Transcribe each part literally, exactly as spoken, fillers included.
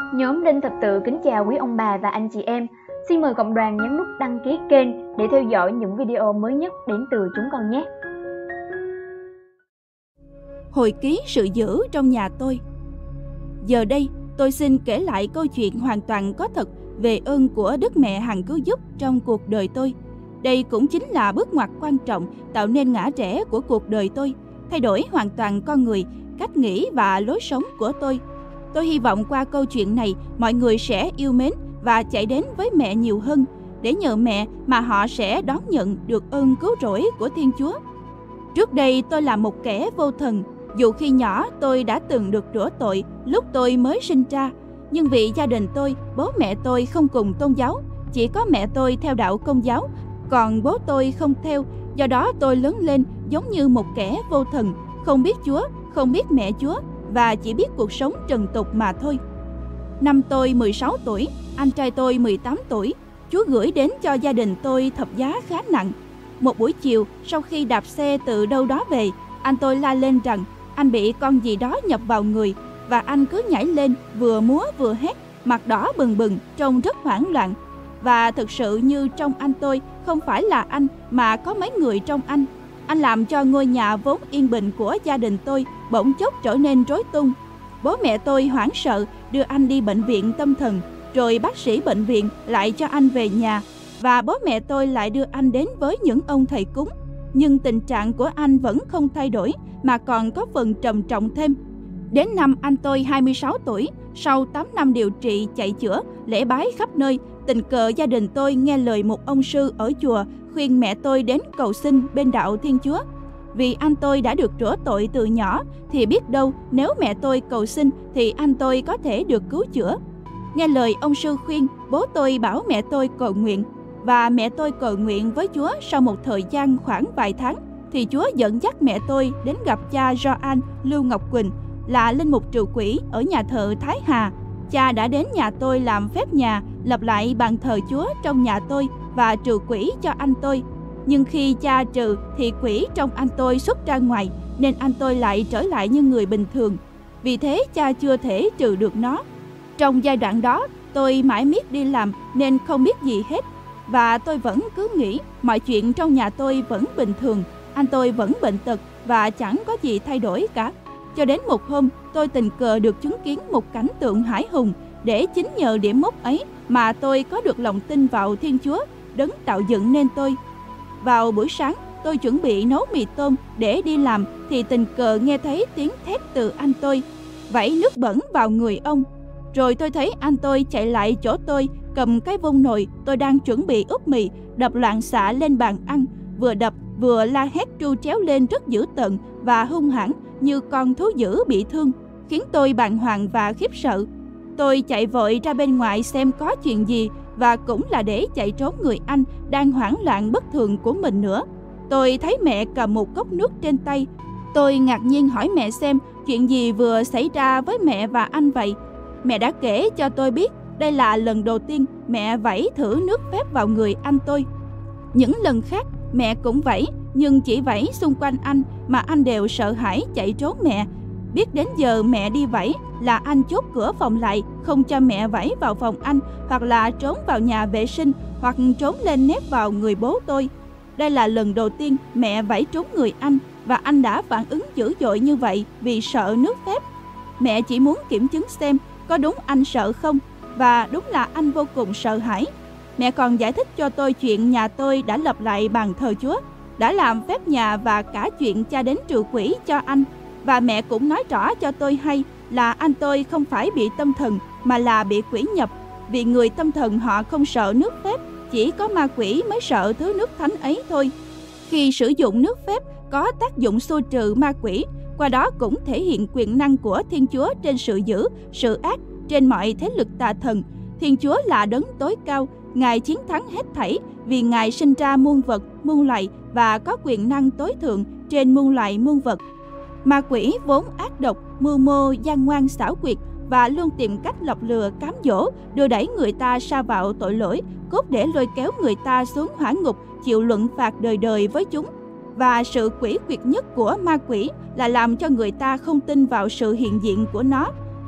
Nhóm Đinh Thập Tự kính chào quý ông bà và anh chị em. Xin mời cộng đoàn nhấn nút đăng ký kênh để theo dõi những video mới nhất đến từ chúng con nhé. Hồi ký sự dữ trong nhà tôi. Giờ đây, tôi xin kể lại câu chuyện hoàn toàn có thật về ơn của Đức Mẹ Hằng Cứu Giúp trong cuộc đời tôi. Đây cũng chính là bước ngoặt quan trọng tạo nên ngã rẽ của cuộc đời tôi, thay đổi hoàn toàn con người, cách nghĩ và lối sống của tôi. Tôi hy vọng qua câu chuyện này, mọi người sẽ yêu mến và chạy đến với mẹ nhiều hơn, để nhờ mẹ mà họ sẽ đón nhận được ơn cứu rỗi của Thiên Chúa. Trước đây tôi là một kẻ vô thần, dù khi nhỏ tôi đã từng được rửa tội lúc tôi mới sinh ra. Nhưng vì gia đình tôi, bố mẹ tôi không cùng tôn giáo, chỉ có mẹ tôi theo đạo Công giáo, còn bố tôi không theo. Do đó tôi lớn lên giống như một kẻ vô thần, không biết Chúa, không biết mẹ Chúa và chỉ biết cuộc sống trần tục mà thôi. Năm tôi mười sáu tuổi, anh trai tôi mười tám tuổi, Chúa gửi đến cho gia đình tôi thập giá khá nặng. Một buổi chiều, sau khi đạp xe từ đâu đó về, anh tôi la lên rằng anh bị con gì đó nhập vào người, và anh cứ nhảy lên, vừa múa vừa hét, mặt đỏ bừng bừng, trông rất hoảng loạn. Và thực sự như trong anh tôi không phải là anh, mà có mấy người trong anh. Anh làm cho ngôi nhà vốn yên bình của gia đình tôi bỗng chốc trở nên rối tung. Bố mẹ tôi hoảng sợ đưa anh đi bệnh viện tâm thần, rồi bác sĩ bệnh viện lại cho anh về nhà, và bố mẹ tôi lại đưa anh đến với những ông thầy cúng. Nhưng tình trạng của anh vẫn không thay đổi, mà còn có phần trầm trọng thêm. Đến năm anh tôi hai mươi sáu tuổi, sau tám năm điều trị chạy chữa, lễ bái khắp nơi, tình cờ gia đình tôi nghe lời một ông sư ở chùa khuyên mẹ tôi đến cầu xin bên đạo Thiên Chúa. Vì anh tôi đã được rửa tội từ nhỏ, thì biết đâu nếu mẹ tôi cầu xin thì anh tôi có thể được cứu chữa. Nghe lời ông sư khuyên, bố tôi bảo mẹ tôi cầu nguyện, và mẹ tôi cầu nguyện với Chúa. Sau một thời gian khoảng vài tháng, thì Chúa dẫn dắt mẹ tôi đến gặp cha Gioan Lưu Ngọc Quỳnh, là linh mục trừ quỷ ở nhà thờ Thái Hà. Cha đã đến nhà tôi làm phép nhà, lập lại bàn thờ Chúa trong nhà tôi và trừ quỷ cho anh tôi. Nhưng khi cha trừ thì quỷ trong anh tôi xuất ra ngoài, nên anh tôi lại trở lại như người bình thường. Vì thế cha chưa thể trừ được nó. Trong giai đoạn đó, tôi mãi miết đi làm nên không biết gì hết. Và tôi vẫn cứ nghĩ mọi chuyện trong nhà tôi vẫn bình thường, anh tôi vẫn bệnh tật và chẳng có gì thay đổi cả. Cho đến một hôm, tôi tình cờ được chứng kiến một cảnh tượng hãi hùng, để chính nhờ điểm mốc ấy mà tôi có được lòng tin vào Thiên Chúa, đấng tạo dựng nên tôi. Vào buổi sáng, tôi chuẩn bị nấu mì tôm để đi làm thì tình cờ nghe thấy tiếng thét từ anh tôi, vẩy nước bẩn vào người ông. Rồi tôi thấy anh tôi chạy lại chỗ tôi, cầm cái vung nồi tôi đang chuẩn bị úp mì, đập loạn xạ lên bàn ăn, vừa đập vừa la hét tru tréo lên rất dữ tợn và hung hãn như con thú dữ bị thương, khiến tôi bàng hoàng và khiếp sợ. Tôi chạy vội ra bên ngoài xem có chuyện gì, và cũng là để chạy trốn người anh đang hoảng loạn bất thường của mình nữa. Tôi thấy mẹ cầm một cốc nước trên tay. Tôi ngạc nhiên hỏi mẹ xem chuyện gì vừa xảy ra với mẹ và anh vậy. Mẹ đã kể cho tôi biết đây là lần đầu tiên mẹ vẩy thử nước phép vào người anh tôi. Những lần khác mẹ cũng vẩy, nhưng chỉ vẩy xung quanh anh mà anh đều sợ hãi chạy trốn mẹ. Biết đến giờ mẹ đi vẩy là anh chốt cửa phòng lại, không cho mẹ vẩy vào phòng anh, hoặc là trốn vào nhà vệ sinh, hoặc trốn lên nép vào người bố tôi. Đây là lần đầu tiên mẹ vẩy trúng người anh, và anh đã phản ứng dữ dội như vậy vì sợ nước phép. Mẹ chỉ muốn kiểm chứng xem có đúng anh sợ không, và đúng là anh vô cùng sợ hãi. Mẹ còn giải thích cho tôi chuyện nhà tôi đã lập lại bàn thờ Chúa, đã làm phép nhà, và cả chuyện cha đến trừ quỷ cho anh. Và mẹ cũng nói rõ cho tôi hay là anh tôi không phải bị tâm thần, mà là bị quỷ nhập. Vì người tâm thần họ không sợ nước phép, chỉ có ma quỷ mới sợ thứ nước thánh ấy thôi. Khi sử dụng nước phép có tác dụng xua trừ ma quỷ, qua đó cũng thể hiện quyền năng của Thiên Chúa trên sự dữ, sự ác, trên mọi thế lực tà thần. Thiên Chúa là đấng tối cao, Ngài chiến thắng hết thảy, vì Ngài sinh ra muôn vật, muôn loài và có quyền năng tối thượng trên muôn loài muôn vật. Ma quỷ vốn ác độc, mưu mô, gian ngoan, xảo quyệt và luôn tìm cách lọc lừa, cám dỗ, đưa đẩy người ta sa vào tội lỗi, cốt để lôi kéo người ta xuống hỏa ngục, chịu luận phạt đời đời với chúng. Và sự quỷ quyệt nhất của ma quỷ là làm cho người ta không tin vào sự hiện diện của nó.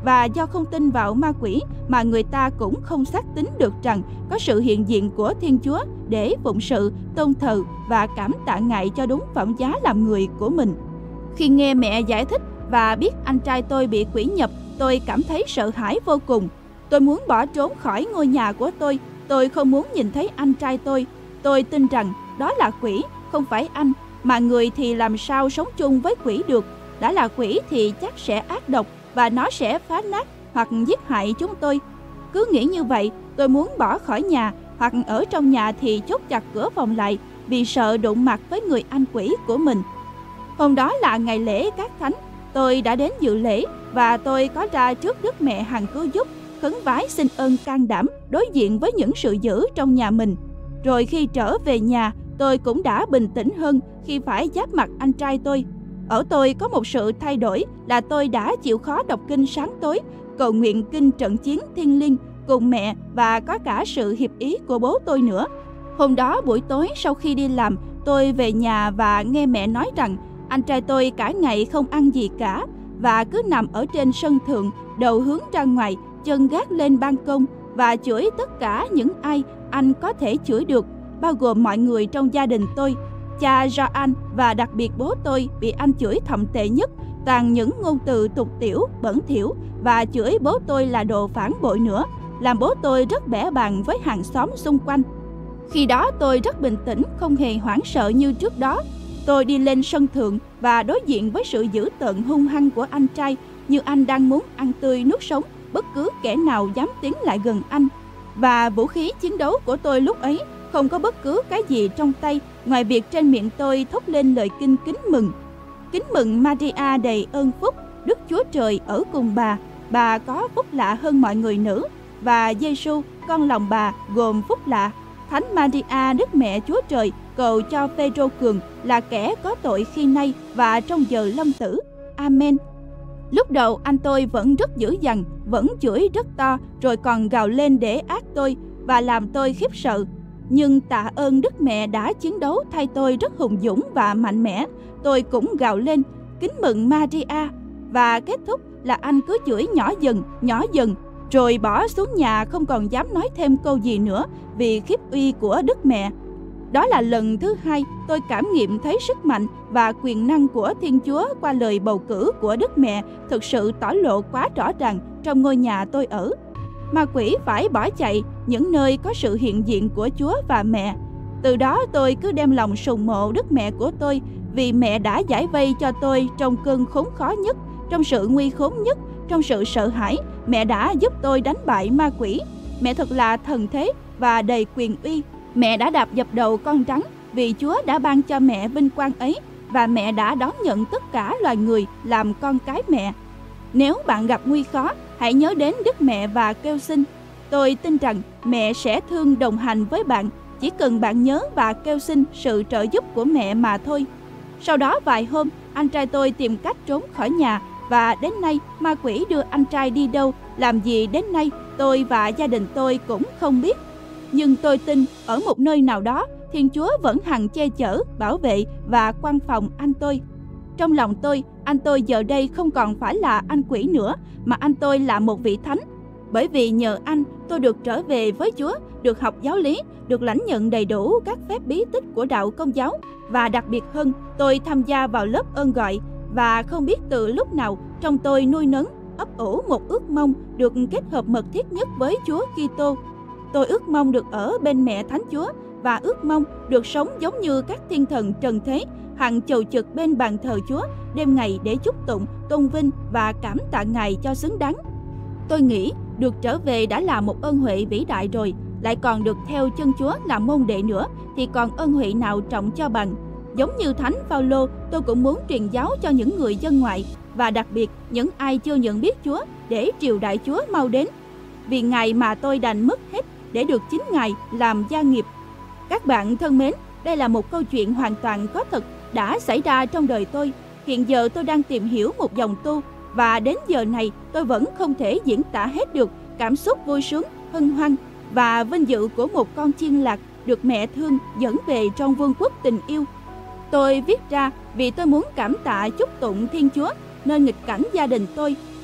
và do không tin vào ma quỷ mà người ta cũng không xác tín được rằng có sự hiện diện của Thiên Chúa để phụng sự, tôn thờ và cảm tạ Ngài cho đúng phẩm giá làm người của mình. Khi nghe mẹ giải thích và biết anh trai tôi bị quỷ nhập, tôi cảm thấy sợ hãi vô cùng. Tôi muốn bỏ trốn khỏi ngôi nhà của tôi. Tôi không muốn nhìn thấy anh trai tôi. Tôi tin rằng đó là quỷ, không phải anh, mà người thì làm sao sống chung với quỷ được. Đã là quỷ thì chắc sẽ ác độc và nó sẽ phá nát hoặc giết hại chúng tôi. Cứ nghĩ như vậy, tôi muốn bỏ khỏi nhà, hoặc ở trong nhà thì chốt chặt cửa phòng lại vì sợ đụng mặt với người anh quỷ của mình. Hôm đó là ngày lễ Các Thánh. Tôi đã đến dự lễ và tôi có ra trước Đức Mẹ Hằng Cứu Giúp, khấn vái xin ơn can đảm đối diện với những sự dữ trong nhà mình. Rồi khi trở về nhà, tôi cũng đã bình tĩnh hơn khi phải giáp mặt anh trai tôi. Ở tôi có một sự thay đổi là tôi đã chịu khó đọc kinh sáng tối, cầu nguyện kinh trận chiến thiêng liêng cùng mẹ và có cả sự hiệp ý của bố tôi nữa. Hôm đó buổi tối sau khi đi làm, tôi về nhà và nghe mẹ nói rằng anh trai tôi cả ngày không ăn gì cả và cứ nằm ở trên sân thượng, đầu hướng ra ngoài, chân gác lên ban công và chửi tất cả những ai anh có thể chửi được, bao gồm mọi người trong gia đình tôi. Cha Joan và đặc biệt bố tôi bị anh chửi thậm tệ nhất, toàn những ngôn từ tục tĩu, bẩn thỉu và chửi bố tôi là đồ phản bội nữa, làm bố tôi rất bẽ bàng với hàng xóm xung quanh. Khi đó tôi rất bình tĩnh, không hề hoảng sợ như trước đó. Tôi đi lên sân thượng và đối diện với sự dữ tợn hung hăng của anh trai, như anh đang muốn ăn tươi nuốt sống bất cứ kẻ nào dám tiến lại gần anh. Và vũ khí chiến đấu của tôi lúc ấy không có bất cứ cái gì trong tay ngoài việc trên miệng tôi thốt lên lời kinh kính mừng. Kính mừng Maria đầy ơn phúc, Đức Chúa Trời ở cùng bà, bà có phúc lạ hơn mọi người nữ, và Giêsu con lòng bà gồm phúc lạ. Thánh Maria Đức Mẹ Chúa Trời cầu cho Phêrô Cường là kẻ có tội khi nay và trong giờ lâm tử. Amen. Lúc đầu anh tôi vẫn rất dữ dằn, vẫn chửi rất to, rồi còn gào lên để ác tôi và làm tôi khiếp sợ. Nhưng tạ ơn Đức Mẹ đã chiến đấu thay tôi rất hùng dũng và mạnh mẽ. Tôi cũng gào lên kính mừng Maria, và kết thúc là anh cứ chửi nhỏ dần, nhỏ dần, rồi bỏ xuống nhà không còn dám nói thêm câu gì nữa vì khiếp uy của Đức Mẹ. Đó là lần thứ hai tôi cảm nghiệm thấy sức mạnh và quyền năng của Thiên Chúa qua lời bầu cử của Đức Mẹ thực sự tỏ lộ quá rõ ràng trong ngôi nhà tôi ở. Ma quỷ phải bỏ chạy những nơi có sự hiện diện của Chúa và Mẹ. Từ đó tôi cứ đem lòng sùng mộ Đức Mẹ của tôi, vì mẹ đã giải vây cho tôi trong cơn khốn khó nhất, trong sự nguy khốn nhất, trong sự sợ hãi. Mẹ đã giúp tôi đánh bại ma quỷ. Mẹ thật là thần thế và đầy quyền uy. Mẹ đã đạp dập đầu con rắn vì Chúa đã ban cho mẹ vinh quang ấy, và mẹ đã đón nhận tất cả loài người làm con cái mẹ. Nếu bạn gặp nguy khó, hãy nhớ đến Đức Mẹ và kêu xin. Tôi tin rằng mẹ sẽ thương đồng hành với bạn, chỉ cần bạn nhớ và kêu xin sự trợ giúp của mẹ mà thôi. Sau đó vài hôm, anh trai tôi tìm cách trốn khỏi nhà, và đến nay ma quỷ đưa anh trai đi đâu, làm gì đến nay, tôi và gia đình tôi cũng không biết. Nhưng tôi tin ở một nơi nào đó, Thiên Chúa vẫn hằng che chở, bảo vệ và quan phòng anh tôi. Trong lòng tôi, anh tôi giờ đây không còn phải là anh quỷ nữa, mà anh tôi là một vị thánh. Bởi vì nhờ anh, tôi được trở về với Chúa, được học giáo lý, được lãnh nhận đầy đủ các phép bí tích của đạo Công giáo. Và đặc biệt hơn, tôi tham gia vào lớp ơn gọi, và không biết từ lúc nào trong tôi nuôi nấng, ấp ủ một ước mong được kết hợp mật thiết nhất với Chúa Kitô. Tôi ước mong được ở bên mẹ Thánh Chúa, và ước mong được sống giống như các thiên thần trần thế, hằng chầu trực bên bàn thờ Chúa đêm ngày để chúc tụng, tôn vinh và cảm tạ Ngài cho xứng đáng. Tôi nghĩ được trở về đã là một ơn huệ vĩ đại rồi, lại còn được theo chân Chúa làm môn đệ nữa thì còn ơn huệ nào trọng cho bằng. Giống như Thánh Phaolô, tôi cũng muốn truyền giáo cho những người dân ngoại, và đặc biệt những ai chưa nhận biết Chúa, để triều đại Chúa mau đến. Vì Ngài mà tôi đành mất hết để được chính Ngài làm gia nghiệp. Các bạn thân mến, đây là một câu chuyện hoàn toàn có thật đã xảy ra trong đời tôi. Hiện giờ tôi đang tìm hiểu một dòng tu, và đến giờ này tôi vẫn không thể diễn tả hết được cảm xúc vui sướng, hân hoan và vinh dự của một con chiên lạc được mẹ thương dẫn về trong vương quốc tình yêu. Tôi viết ra vì tôi muốn cảm tạ chúc tụng Thiên Chúa nơi nghịch cảnh gia đình tôi,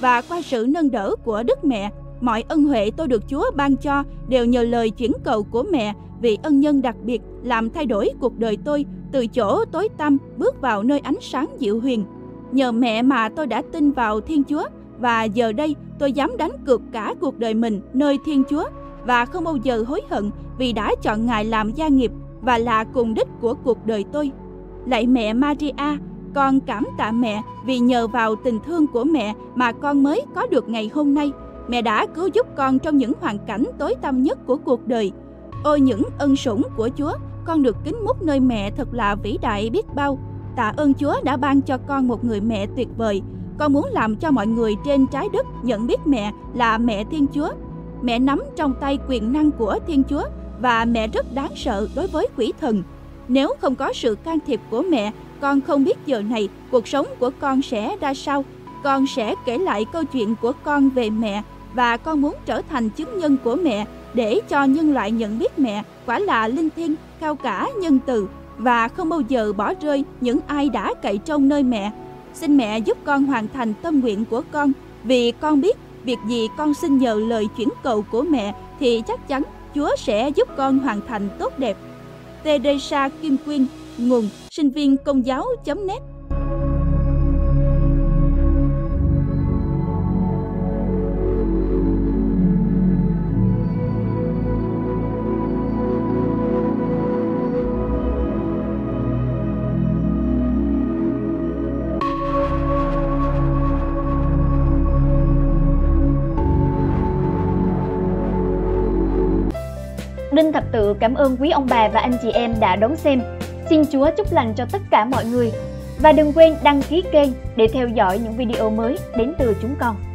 và qua sự nâng đỡ của Đức Mẹ, mọi ân huệ tôi được Chúa ban cho đều nhờ lời chuyển cầu của mẹ, vị ân nhân đặc biệt làm thay đổi cuộc đời tôi từ chỗ tối tăm bước vào nơi ánh sáng dịu huyền. Nhờ mẹ mà tôi đã tin vào Thiên Chúa, và giờ đây tôi dám đánh cược cả cuộc đời mình nơi Thiên Chúa và không bao giờ hối hận vì đã chọn Ngài làm gia nghiệp và là cùng đích của cuộc đời tôi. Lạy mẹ Maria, con cảm tạ mẹ vì nhờ vào tình thương của mẹ mà con mới có được ngày hôm nay. Mẹ đã cứu giúp con trong những hoàn cảnh tối tăm nhất của cuộc đời. Ôi những ân sủng của Chúa, con được kính múc nơi mẹ thật là vĩ đại biết bao. Tạ ơn Chúa đã ban cho con một người mẹ tuyệt vời. Con muốn làm cho mọi người trên trái đất nhận biết mẹ là mẹ Thiên Chúa. Mẹ nắm trong tay quyền năng của Thiên Chúa và mẹ rất đáng sợ đối với quỷ thần. Nếu không có sự can thiệp của mẹ, con không biết giờ này cuộc sống của con sẽ ra sao. Con sẽ kể lại câu chuyện của con về mẹ và con muốn trở thành chứng nhân của mẹ để cho nhân loại nhận biết mẹ quả là linh thiêng, cao cả, nhân từ và không bao giờ bỏ rơi những ai đã cậy trông nơi mẹ. Xin mẹ giúp con hoàn thành tâm nguyện của con, vì con biết việc gì con xin nhờ lời chuyển cầu của mẹ thì chắc chắn Chúa sẽ giúp con hoàn thành tốt đẹp. Teresa Kim Quyên, nguồn sinh viên công giáo chấm net. Đinh Thập Tự cảm ơn quý ông bà và anh chị em đã đón xem. Xin Chúa chúc lành cho tất cả mọi người. Và đừng quên đăng ký kênh để theo dõi những video mới đến từ chúng con.